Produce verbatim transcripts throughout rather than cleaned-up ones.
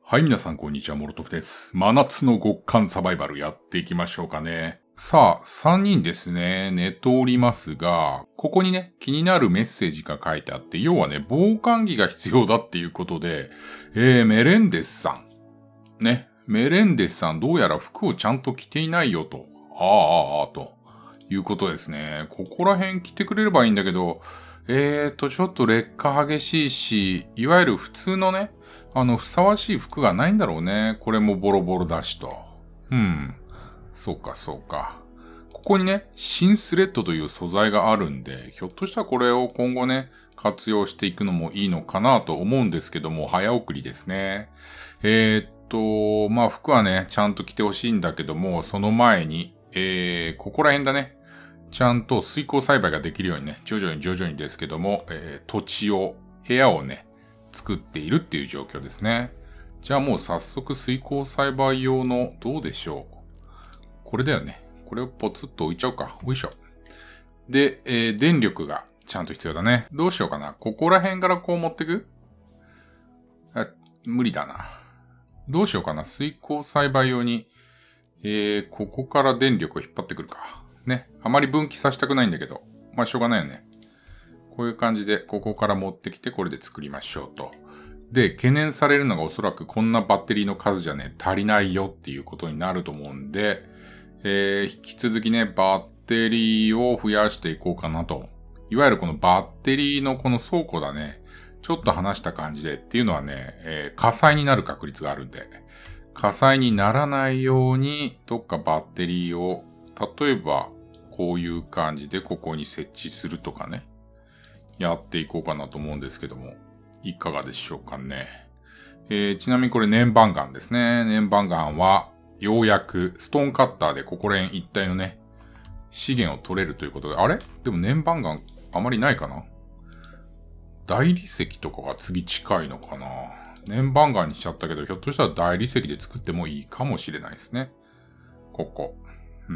はい、皆さんこんにちは、モロトフです。真夏の極寒サバイバルやっていきましょうかね。さあ、さんにんですね、寝ておりますが、ここにね、気になるメッセージが書いてあって、要はね、防寒着が必要だっていうことで、えー、メレンデスさん。ね、メレンデスさんどうやら服をちゃんと着ていないよと。ああ、ああ、ああ、ということですね。ここら辺着てくれればいいんだけど、えーと、ちょっと劣化激しいし、いわゆる普通のね、あの、ふさわしい服がないんだろうね。これもボロボロだしと。うん。そうか、そうか。ここにね、新スレッドという素材があるんで、ひょっとしたらこれを今後ね、活用していくのもいいのかなと思うんですけども、早送りですね。えー、っと、まあ、服はね、ちゃんと着てほしいんだけども、その前に、えー、ここら辺だね。ちゃんと水耕栽培ができるようにね、徐々に徐々にですけども、えー、土地を、部屋をね、作っているっていう状況ですね。じゃあもう早速水耕栽培用の、どうでしょう。これだよね。これをポツッと置いちゃおうか。おいしょ。で、えー、電力がちゃんと必要だね。どうしようかな。ここら辺からこう持ってく？あ、無理だな。どうしようかな。水耕栽培用に、えー、ここから電力を引っ張ってくるか。ね。あまり分岐させたくないんだけど。まあ、しょうがないよね。こういう感じで、ここから持ってきて、これで作りましょうと。で、懸念されるのがおそらくこんなバッテリーの数じゃね、足りないよっていうことになると思うんで、えー、引き続きね、バッテリーを増やしていこうかなと。いわゆるこのバッテリーのこの倉庫だね、ちょっと離した感じでっていうのはね、えー、火災になる確率があるんで、火災にならないように、どっかバッテリーを、例えば、こういう感じでここに設置するとかね、やっていこうかなと思うんですけども、いかがでしょうかね。えー、ちなみにこれ粘板岩ですね。粘板岩は、ようやくストーンカッターでここら辺一帯のね、資源を取れるということで、あれでも粘板岩あまりないかな？大理石とかが次近いのかな？粘板岩にしちゃったけど、ひょっとしたら大理石で作ってもいいかもしれないですね。ここ。うん。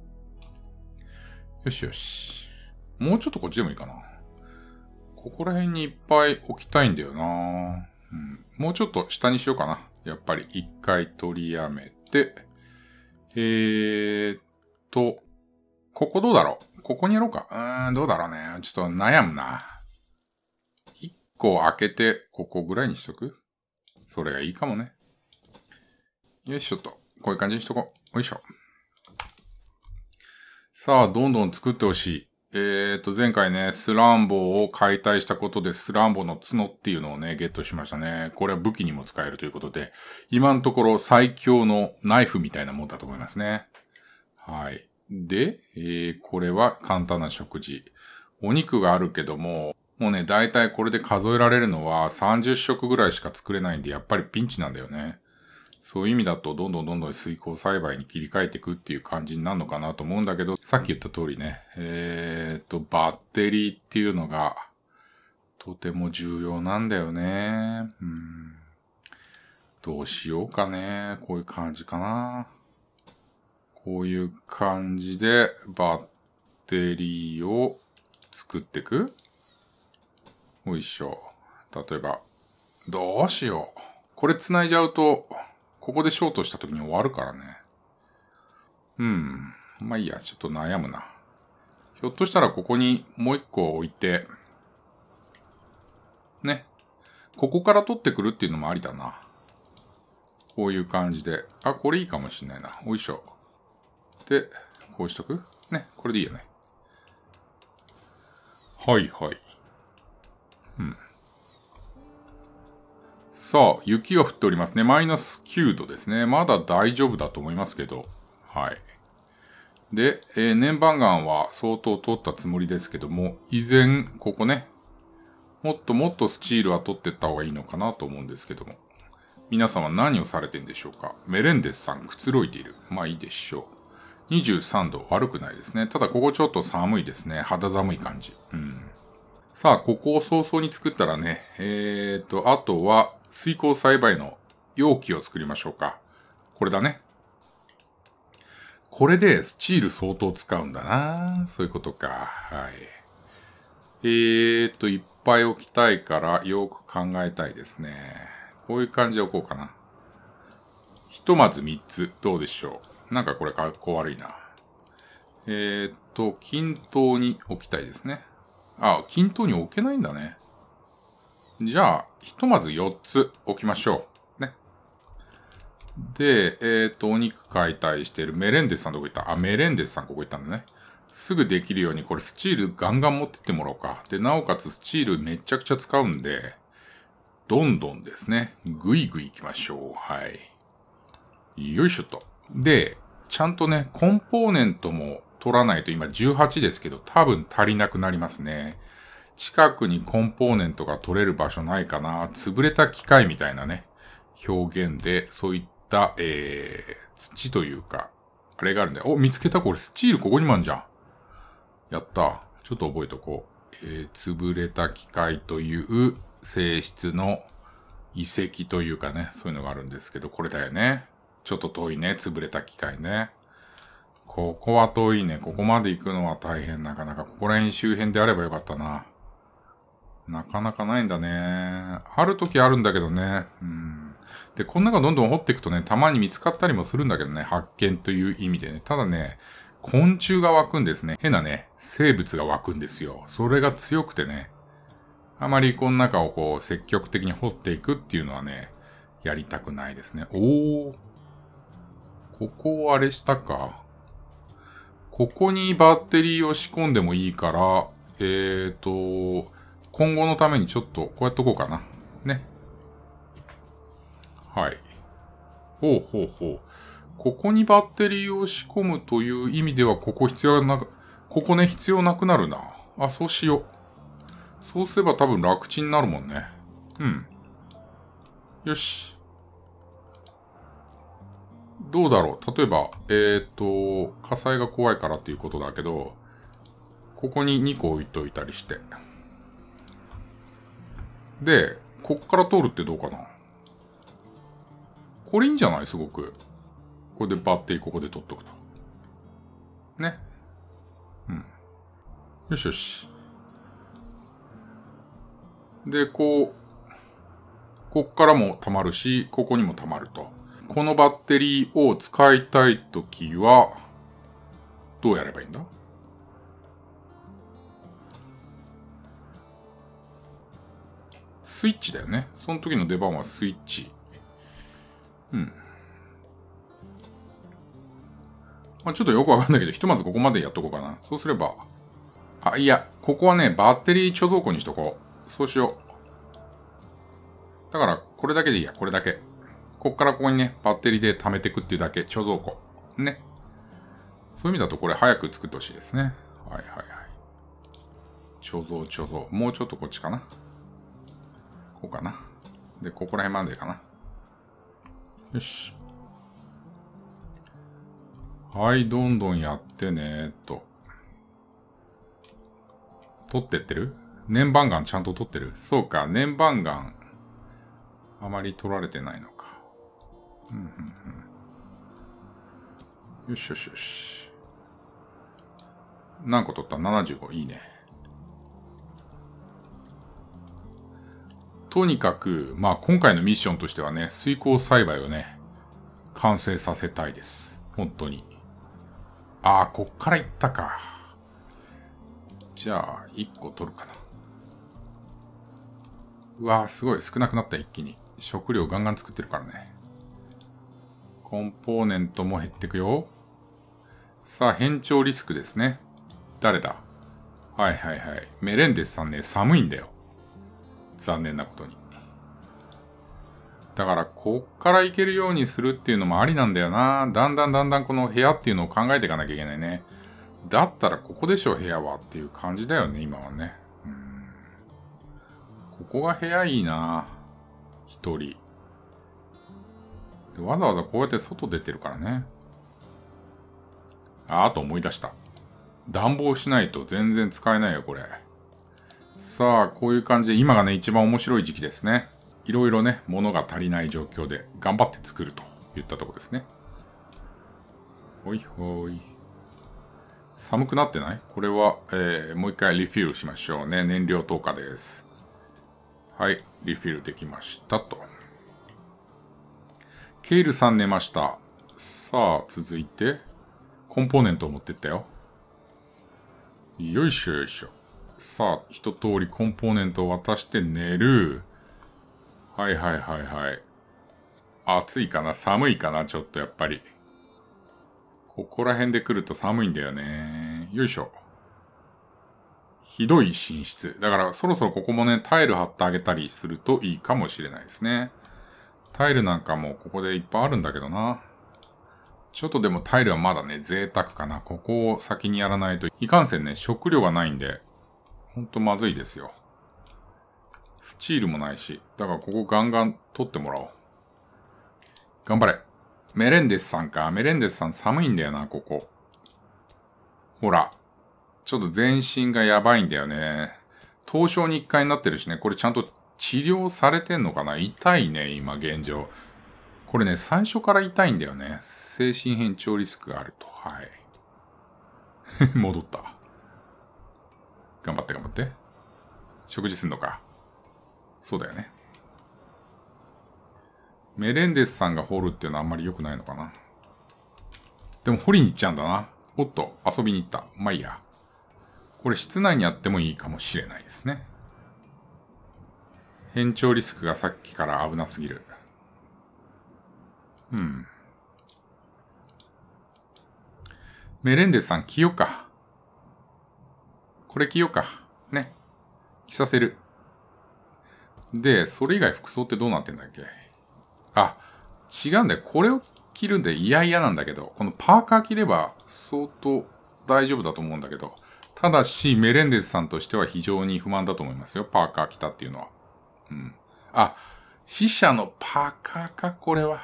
よしよし。もうちょっとこっちでもいいかな。ここら辺にいっぱい置きたいんだよな、うん、もうちょっと下にしようかな。やっぱり一回取りやめて。えーっと、ここどうだろう？ここにやろうか。うーん、どうだろうね。ちょっと悩むな。一個開けて、ここぐらいにしとく？それがいいかもね。よいしょと。こういう感じにしとこう。よいしょ。さあ、どんどん作ってほしい。えーと、前回ね、スランボを解体したことで、スランボの角っていうのをね、ゲットしましたね。これは武器にも使えるということで、今のところ最強のナイフみたいなもんだと思いますね。はい。で、えー、これは簡単な食事。お肉があるけども、もうね、だいたいこれで数えられるのはさんじゅっしょくぐらいしか作れないんで、やっぱりピンチなんだよね。そういう意味だと、どんどんどんどん水耕栽培に切り替えていくっていう感じになるのかなと思うんだけど、さっき言った通りね、えーと、バッテリーっていうのが、とても重要なんだよね。うん。どうしようかね。こういう感じかな。こういう感じで、バッテリーを作っていく。よいしょ。例えば、どうしよう。これ繋いじゃうと、ここでショートした時に終わるからね。うん。まあいいや、ちょっと悩むな。ひょっとしたらここにもう一個置いて、ね。ここから取ってくるっていうのもありだな。こういう感じで。あ、これいいかもしんないな。おいしょ。で、こうしとく？ね。これでいいよね。はいはい。うん。さあ、雪が降っておりますね。マイナスきゅうどですね。まだ大丈夫だと思いますけど。はい。で、えー、粘板岩は相当取ったつもりですけども、依然、ここね、もっともっとスチールは取っていった方がいいのかなと思うんですけども。皆さんは何をされてんでしょうか？メレンデスさん、くつろいでいる。まあいいでしょう。にじゅうさんど、悪くないですね。ただここちょっと寒いですね。肌寒い感じ。うん。さあ、ここを早々に作ったらね、えーと、あとは、水耕栽培の容器を作りましょうか。これだね。これでスチール相当使うんだな。そういうことか。はい。えーと、いっぱい置きたいからよく考えたいですね。 こういう感じで置こうかな。ひとまずみっつ。どうでしょう。なんかこれかっこ悪いな。えーっと、均等に置きたいですね。あ、均等に置けないんだね。じゃあ、ひとまずよっつ置きましょう。ね。で、えーっと、お肉解体してるメレンデスさんどこ行った？あ、メレンデスさんここ行ったんだね。すぐできるように、これスチールガンガン持ってってもらおうか。で、なおかつスチールめちゃくちゃ使うんで、どんどんですね。ぐいぐい行きましょう。はい。よいしょと。で、ちゃんとね、コンポーネントも取らないと今じゅうはちですけど、多分足りなくなりますね。近くにコンポーネントが取れる場所ないかな。潰れた機械みたいなね、表現で、そういった、えー、土というか、あれがあるんだよ。お、見つけたこれスチールここにもあるじゃん。やった。ちょっと覚えとこう。えー、潰れた機械という性質の遺跡というかね、そういうのがあるんですけど、これだよね。ちょっと遠いね、潰れた機械ね。ここは遠いね。ここまで行くのは大変。なかなか、ここら辺周辺であればよかったな。なかなかないんだね。ある時あるんだけどね。うん。で、こん中どんどん掘っていくとね、たまに見つかったりもするんだけどね。発見という意味でね。ただね、昆虫が湧くんですね。変なね、生物が湧くんですよ。それが強くてね。あまりこの中をこう、積極的に掘っていくっていうのはね、やりたくないですね。おー。ここをあれしたか。ここにバッテリーを仕込んでもいいから、えーと、今後のためにちょっとこうやっとこうかな。ね。はい。ほうほうほう。ここにバッテリーを仕込むという意味では、ここ必要なく、ここね、必要なくなるな。あ、そうしよう。そうすれば多分楽ちんになるもんね。うん。よし。どうだろう。例えば、えっと、火災が怖いからっていうことだけど、ここににこ置いといたりして。で、こっから通るってどうかな。これいいんじゃない？すごく。これでバッテリーここで取っとくと。ね。うん。よしよし。で、こう、こっからも溜まるし、ここにも溜まると。このバッテリーを使いたいときは、どうやればいいんだ？スイッチだよね。その時の出番はスイッチ。うん。まあ、ちょっとよくわかんないけど、ひとまずここまでやっとこうかな。そうすれば。あ、いや、ここはね、バッテリー貯蔵庫にしとこう。そうしよう。だから、これだけでいいや、これだけ。こっからここにね、バッテリーで貯めていくっていうだけ、貯蔵庫。ね。そういう意味だとこれ早く作ってほしいですね。はいはいはい。貯蔵貯蔵。もうちょっとこっちかな。こうかな。で、ここら辺までかな。よし。はい、どんどんやってね、と。取ってってる？粘板岩ちゃんと取ってる？そうか、粘板岩。あまり取られてないのか。うんうんうん。よしよしよし。何個取った？ ななじゅうご。いいね。とにかく、まあ今回のミッションとしてはね、水耕栽培をね、完成させたいです。本当に。ああ、こっから行ったか。じゃあ、いっこ取るかな。うわー、すごい。少なくなった、一気に。食料ガンガン作ってるからね。コンポーネントも減ってくよ。さあ、変調リスクですね。誰だ？はいはいはい。メレンデスさんね、寒いんだよ。残念なことに。だから、こっから行けるようにするっていうのもありなんだよな。だんだんだんだんこの部屋っていうのを考えていかなきゃいけないね。だったらここでしょ、部屋はっていう感じだよね、今はね。うん、ここが部屋いいな。一人。でわざわざこうやって外出てるからね。あ、あと思い出した。暖房しないと全然使えないよ、これ。さあ、こういう感じで、今がね、一番面白い時期ですね。いろいろね、物が足りない状況で、頑張って作るといったとこですね。ほいほい。寒くなってない？これは、えー、もう一回リフィルしましょうね。燃料投下です。はい、リフィルできましたと。 ケイルさん寝ました。さあ、続いて、コンポーネントを持ってったよ。よいしょよいしょ。さあ、一通りコンポーネントを渡して寝る。はいはいはいはい。暑いかな？寒いかな？ちょっとやっぱり。ここら辺で来ると寒いんだよね。よいしょ。ひどい寝室。だからそろそろここもね、タイル貼ってあげたりするといいかもしれないですね。タイルなんかもここでいっぱいあるんだけどな。ちょっとでもタイルはまだね、贅沢かな。ここを先にやらないといかんせんね、食料がないんで、ほんとまずいですよ。スチールもないし。だからここガンガン取ってもらおう。頑張れ。メレンデスさんか。メレンデスさん寒いんだよな、ここ。ほら。ちょっと全身がやばいんだよね。凍傷に一回になってるしね。これちゃんと治療されてんのかな？痛いね、今現状。これね、最初から痛いんだよね。精神変調リスクがあると。はい。戻った。頑張って頑張って。食事すんのか。そうだよね。メレンデスさんが掘るっていうのはあんまり良くないのかな。でも掘りに行っちゃうんだな。おっと、遊びに行った。まあいいや。これ室内にあってもいいかもしれないですね。変調リスクがさっきから危なすぎる。うん。メレンデスさん着ようか。これ着ようか。ね。着させる。で、それ以外服装ってどうなってんだっけ？あ、違うんだよ。これを着るんで嫌々なんだけど、このパーカー着れば相当大丈夫だと思うんだけど、ただし、メレンデスさんとしては非常に不満だと思いますよ。パーカー着たっていうのは。うん。あ、死者のパーカーか、これは。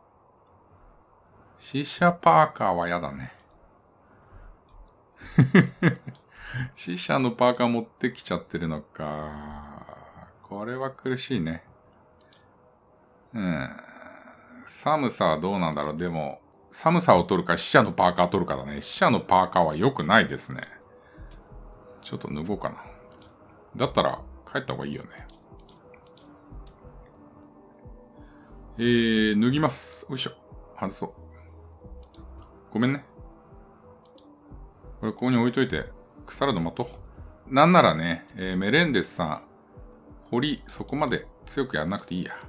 死者パーカーは嫌だね。死者のパーカー持ってきちゃってるのか。これは苦しいね。うん。寒さはどうなんだろう。でも、寒さを取るか死者のパーカー取るかだね。死者のパーカーは良くないですね。ちょっと脱ごうかな。だったら帰った方がいいよね。えー、脱ぎます。よいしょ。外そう。ごめんね。これここに置いといて、腐るの待とう。なんならね、えー、メレンデスさん、掘り、そこまで強くやらなくていいや。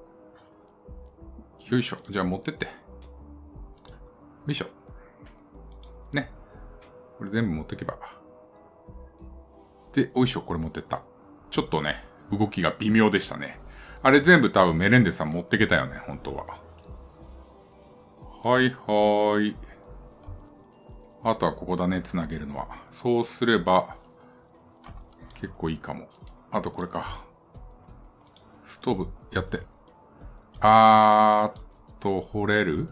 よいしょ。じゃあ持ってって。よいしょ。ね。これ全部持ってけば。で、おいしょ。これ持ってった。ちょっとね、動きが微妙でしたね。あれ全部多分メレンデスさん持ってけたよね、本当は。はいはーい。あとはここだね、つなげるのは。そうすれば、結構いいかも。あとこれか。ストーブ、やって。あーっと、掘れる？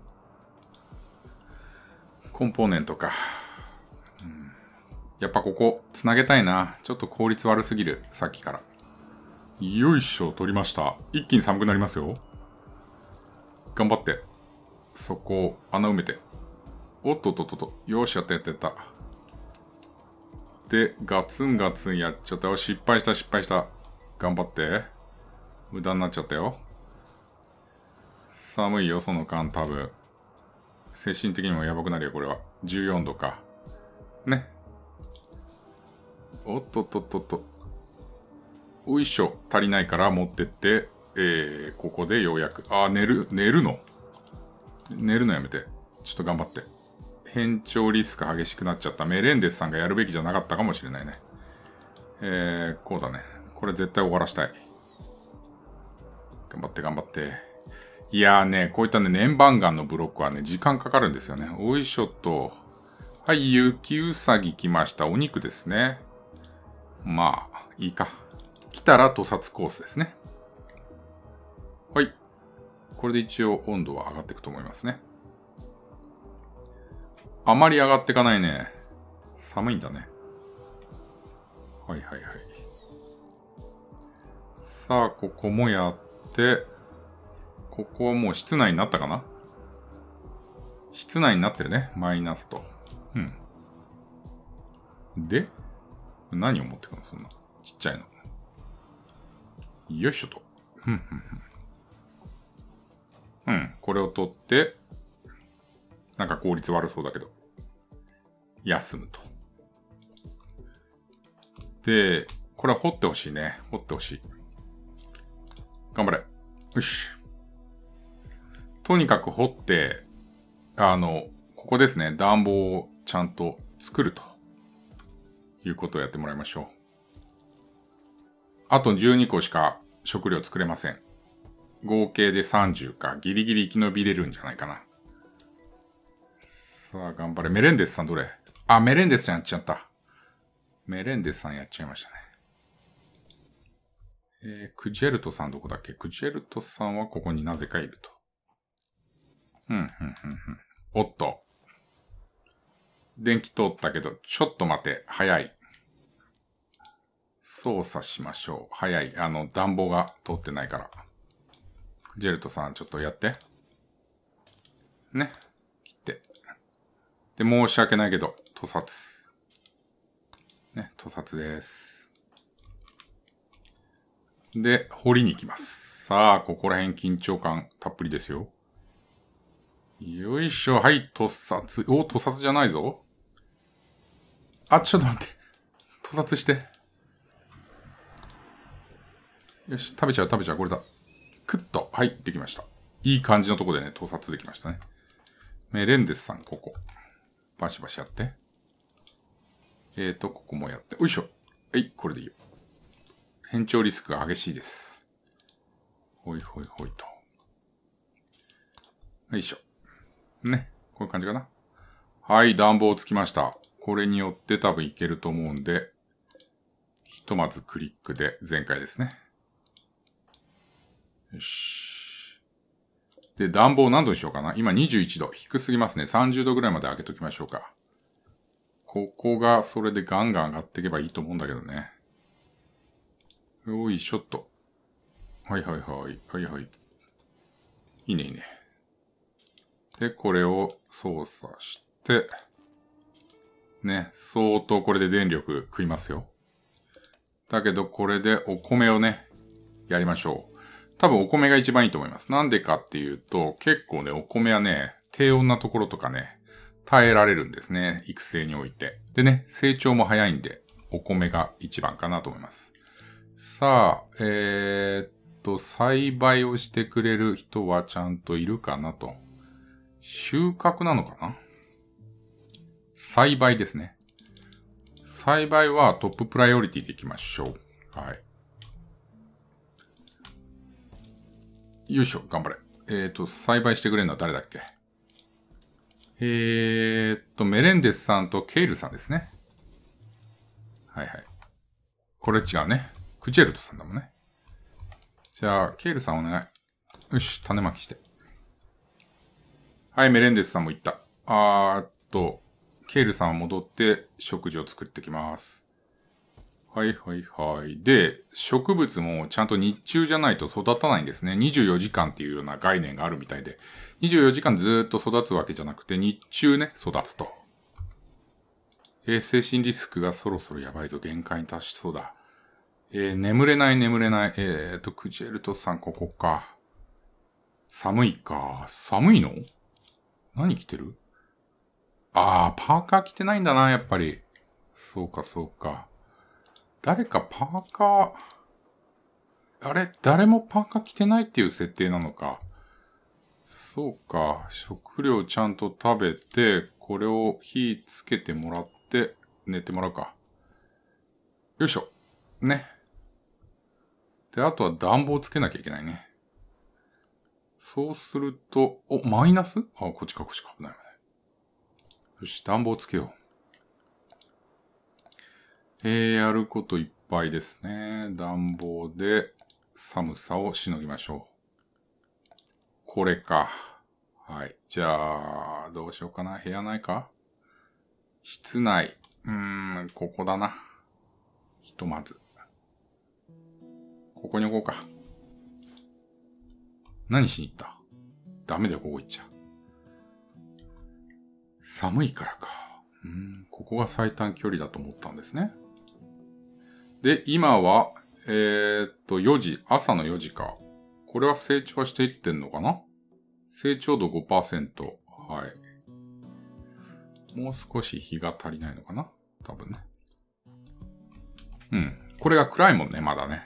コンポーネントか。うん、やっぱここ、つなげたいな。ちょっと効率悪すぎる、さっきから。よいしょ、取りました。一気に寒くなりますよ。頑張って。そこ、穴埋めて。おっとっとっとっと。よし、やったやったやった。で、ガツンガツンやっちゃったよ。失敗した失敗した。頑張って。無駄になっちゃったよ。寒いよ、その間多分。精神的にもやばくなるよ、これは。じゅうよんどか。ね。おっとっとっとっと。おいしょ。足りないから持ってって、えー、ここでようやく。あー、寝る、寝るの寝るのやめて。ちょっと頑張って。変調リスク激しくなっちゃった。メレンデスさんがやるべきじゃなかったかもしれないね。えー、こうだね。これ絶対終わらしたい。頑張って頑張って。いやーね、こういったね、粘板岩のブロックはね、時間かかるんですよね。おいしょっと。はい、雪うさぎ来ました。お肉ですね。まあ、いいか。来たら屠殺コースですね。はい。これで一応温度は上がっていくと思いますね。あまり上がっていかないね。寒いんだね。はいはいはい。さあ、ここもやって、ここはもう室内になったかな？室内になってるね。マイナスと。うん。で、何を持ってくの？そんな。ちっちゃいの。よいしょと。ふんふんふん。うん。 これを取って、なんか効率悪そうだけど、休むと。で、これは掘ってほしいね。掘ってほしい。頑張れ。よし。とにかく掘って、あの、ここですね。暖房をちゃんと作るということをやってもらいましょう。あとじゅうにこしか食料作れません。合計でさんじゅうか。ギリギリ生き延びれるんじゃないかな。さあ、頑張れ。メレンデスさんどれ？あ、メレンデスさんやっちゃった。メレンデスさんやっちゃいましたね。えー、クジェルトさんどこだっけ？クジェルトさんはここになぜかいると。うん、うん、うん、うん。おっと。電気通ったけど、ちょっと待て。早い。操作しましょう。早い。あの、暖房が通ってないから。クジェルトさん、ちょっとやって。ね。切って。で、申し訳ないけど、屠殺。ね、屠殺です。で、掘りに行きます。さあ、ここら辺緊張感たっぷりですよ。よいしょ。はい、屠殺。お、屠殺じゃないぞ。あ、ちょっと待って。屠殺して。よし、食べちゃう、食べちゃう。これだ。クッと。はい、できました。いい感じのとこでね、盗撮できましたね。メレンデスさん、ここ。バシバシやって。えーと、ここもやって。よいしょ。はい、これでいいよ。変調リスクが激しいです。ほいほいほいと。よいしょ。ね。こういう感じかな。はい、暖房つきました。これによって多分いけると思うんで、ひとまずクリックで全開ですね。よし。で、暖房何度にしようかな。今にじゅういちど。低すぎますね。さんじゅうどぐらいまで上げときましょうか。ここがそれでガンガン上がっていけばいいと思うんだけどね。よいしょっと。はいはいはい。はいはい。いいねいいね。で、これを操作して、ね、相当これで電力食いますよ。だけどこれでお米をね、やりましょう。多分お米が一番いいと思います。なんでかっていうと、結構ね、お米はね、低温なところとかね、耐えられるんですね。育成において。でね、成長も早いんで、お米が一番かなと思います。さあ、えー、っと、栽培をしてくれる人はちゃんといるかなと。収穫なのかな？栽培ですね。栽培はトッププライオリティでいきましょう。はい。よいしょ、頑張れ。えっと、栽培してくれるのは誰だっけ？えーっと、メレンデスさんとケイルさんですね。はいはい。これ違うね。クジェルトさんだもんね。じゃあ、ケイルさんお願い。よし、種まきして。はい、メレンデスさんも行った。あーっと、ケイルさんは戻って食事を作ってきます。はいはいはい。で、植物もちゃんと日中じゃないと育たないんですね。にじゅうよじかんっていうような概念があるみたいで。にじゅうよじかんずーっと育つわけじゃなくて、日中ね、育つと。えー、精神リスクがそろそろやばいぞ。限界に達しそうだ。えー、眠れない眠れない。えーと、クジェルトさんここか。寒いか。寒いの？何着てる？あー、パーカー着てないんだな、やっぱり。そうかそうか。誰かパーカー、あれ誰もパーカー着てないっていう設定なのか。そうか。食料ちゃんと食べて、これを火つけてもらって、寝てもらうか。よいしょ。ね。で、あとは暖房つけなきゃいけないね。そうすると、お、マイナス？あ、こっちか、こっちか。危ない危ない。よし、暖房つけよう。えー、やることいっぱいですね。暖房で寒さをしのぎましょう。これか。はい。じゃあ、どうしようかな。部屋ないか？室内。うーん、ここだな。ひとまず。ここに置こうか。何しに行った？ダメだよ、ここ行っちゃう。寒いからか。うーん、ここが最短距離だと思ったんですね。で、今は、えー、っと、よじ、朝のよじか。これは成長していってんのかな？ 成長度 ごパーセント。はい。もう少し日が足りないのかな多分ね。うん。これが暗いもんね、まだね。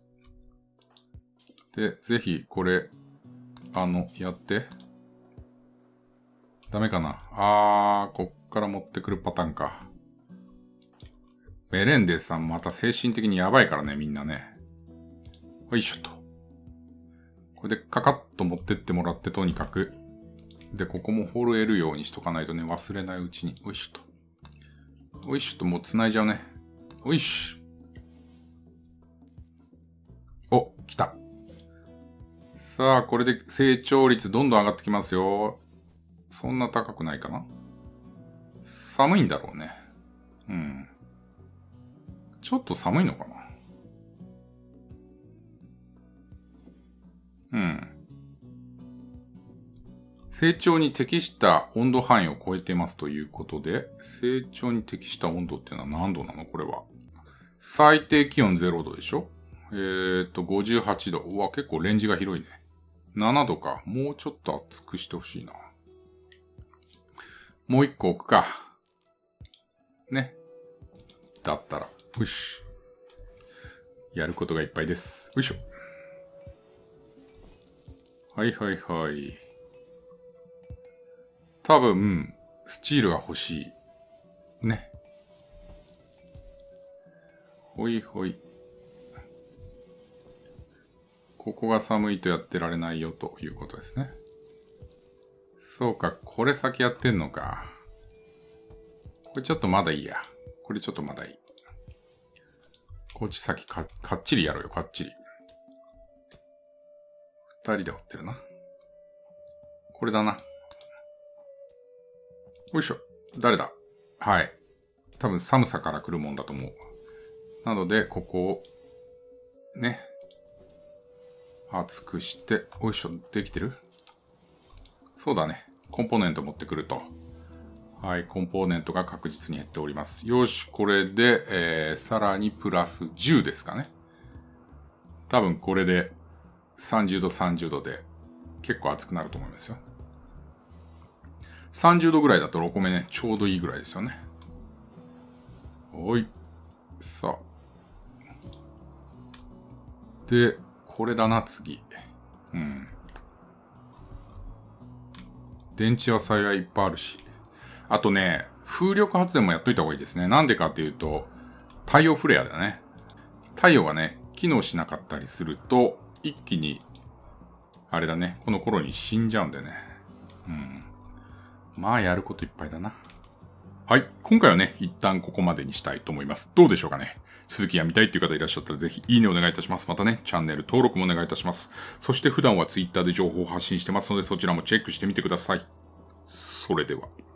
で、ぜひ、これ、あの、やって。ダメかなあー、こっから持ってくるパターンか。メレンデスさんまた精神的にやばいからね、みんなね。よいしょと。これでカカッと持ってってもらって、とにかく。で、ここも掘れるようにしとかないとね、忘れないうちに。よいしょと。よいしょと、もう繋いじゃうね。よいしょ。お、来た。さあ、これで成長率どんどん上がってきますよ。そんな高くないかな？寒いんだろうね。うん。ちょっと寒いのかな？うん。成長に適した温度範囲を超えていますということで、成長に適した温度っていうのは何度なのこれは。最低気温ゼロどでしょ？えーっと、ごじゅうはちど。うわ、結構レンジが広いね。ななどか。もうちょっと熱くしてほしいな。もう一個置くか。ね。だったら。よし。やることがいっぱいです。よいしょ。はいはいはい。多分、スチールが欲しい。ね。ほいほい。ここが寒いとやってられないよということですね。そうか、これ先やってんのか。これちょっとまだいいや。これちょっとまだいい。こっち先か、かっちりやろうよ、かっちり。二人で掘ってるな。これだな。よいしょ。誰だ？はい。多分寒さから来るもんだと思う。なので、ここを、ね。厚くして、よいしょ。できてる？そうだね。コンポーネント持ってくると。はい。コンポーネントが確実に減っております。よし。これで、えー、さらにプラスじゅうですかね。多分これでさんじゅうどさんじゅうどで結構熱くなると思いますよ。さんじゅうどぐらいだとお米ね、ちょうどいいぐらいですよね。はい。さあ。で、これだな、次。うん。電池は幸いいっぱいあるし。あとね、風力発電もやっといた方がいいですね。なんでかっていうと、太陽フレアだね。太陽がね、機能しなかったりすると、一気に、あれだね、この頃に死んじゃうんでね。うん。まあ、やることいっぱいだな。はい。今回はね、一旦ここまでにしたいと思います。どうでしょうかね。続きが見たいっていう方いらっしゃったらぜひいいねお願いいたします。またね、チャンネル登録もお願いいたします。そして普段は Twitter で情報を発信してますのでそちらもチェックしてみてください。それでは。